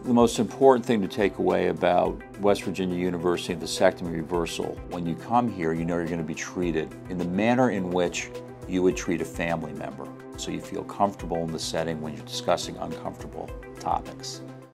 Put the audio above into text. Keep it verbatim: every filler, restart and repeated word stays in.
The most important thing to take away about West Virginia University and vasectomy reversal, when you come here, you know you're going to be treated in the manner in which you would treat a family member. So you feel comfortable in the setting when you're discussing uncomfortable topics.